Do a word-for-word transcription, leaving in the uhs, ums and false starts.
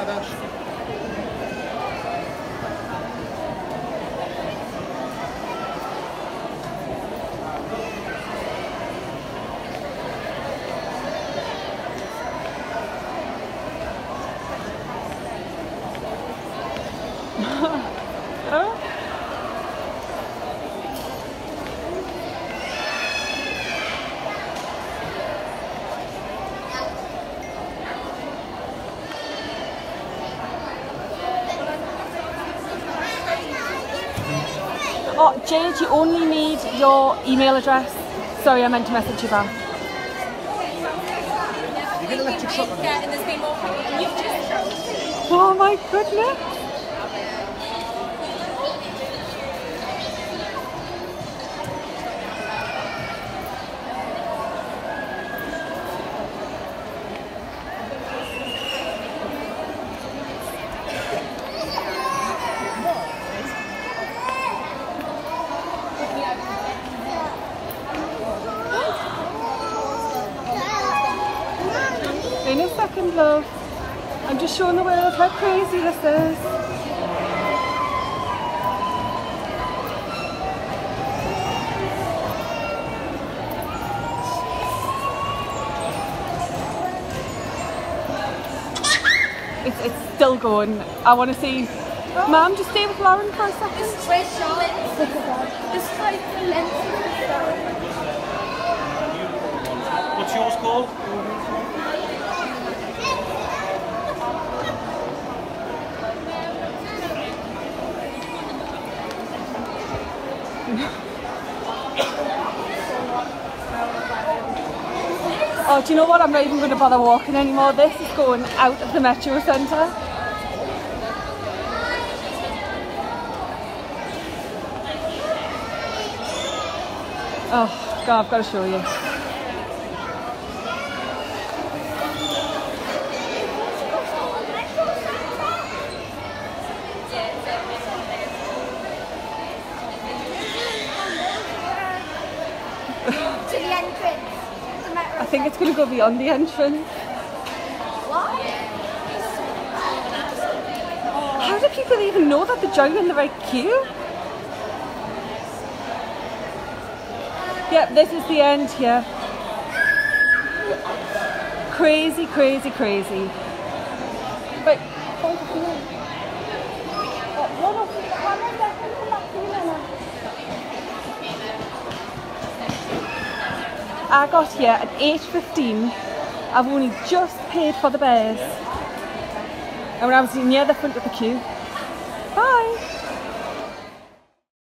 others. Oh, Jade, you only need your email address. Sorry, I meant to message you back. You get electric shock on Yeah, and there's been more and you've just Oh my goodness. In a second, love. I'm just showing the world how crazy this is. It's, it's still going. I want to see. Mum, just stay with Lauren for a second. This is where Charlotte. This is like the length of the stone. What's yours called? Oh, do you know what? I'm not even going to bother walking anymore. This is going out of the Metro Centre. Oh, God, I've got to show you. To the entrance. I think it's going to go beyond the entrance. What? How do people even know that they're joining the right queue? Yep, this is the end here. Crazy, crazy, crazy. But I got here at eight fifteen. I've only just paid for the bears. And when I was near the front of the queue,